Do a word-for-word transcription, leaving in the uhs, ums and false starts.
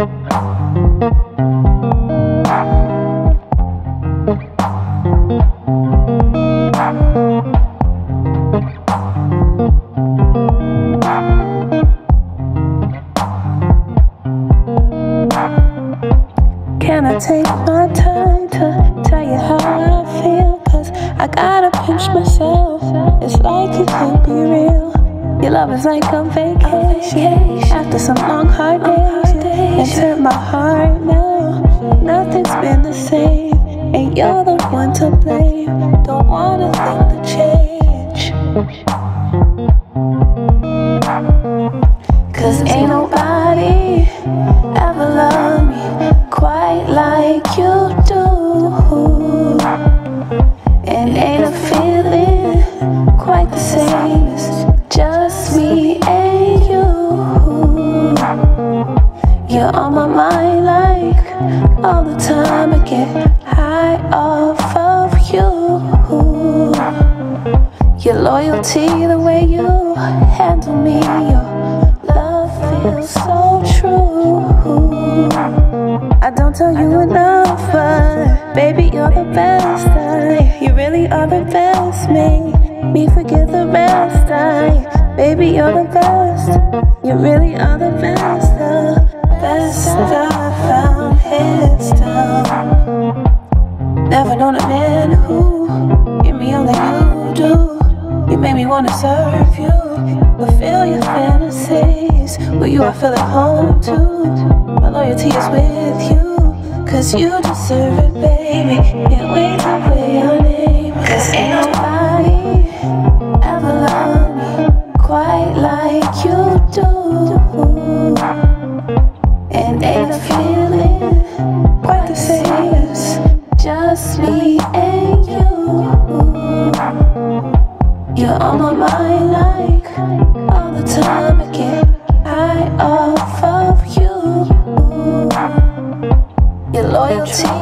Can I take my time to tell you how I feel? Cause I gotta pinch myself. It's like it can't be real. Your love is like a vacation after some long hard days. Enter my heart now. Nothing's been the same, and you're the one to blame. Don't want a thing to change. Cause ain't nobody ever loved me quite like you do. And ain't a feeling quite the same. It's just me and you. You're on my mind like all the time. I get high off of you. Your loyalty, the way you handle me, your love feels so true. I don't tell you enough, but baby, you're the best. I, you really are the best. Make me forget the rest. I, baby, you're the best. You really are the best. The best I've found, hands down. Never known a man who give me all that you do. You make me wanna serve you, fulfill your fantasies. With you I feel at home too. My loyalty is with you, cause you deserve it, baby. Can't wait to play your name. Cause ain't nobody ever loved me quite like you do. And ain't a feeling quite the same. It's just me and you. You're on my mind like all the time. I get high off of you. Your loyalty